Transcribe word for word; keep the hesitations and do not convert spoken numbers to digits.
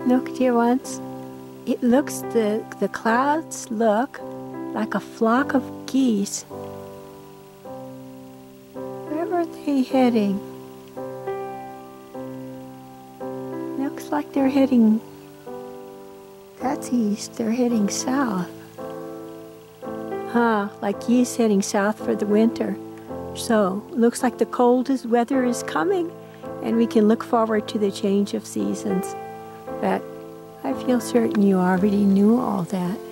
Look, dear ones, it looks, the, the clouds look like a flock of geese. Where are they heading? Looks like they're heading, that's east, they're heading south. Huh, like geese heading south for the winter. So, looks like the coldest weather is coming, and we can look forward to the change of seasons. But I feel certain you already knew all that.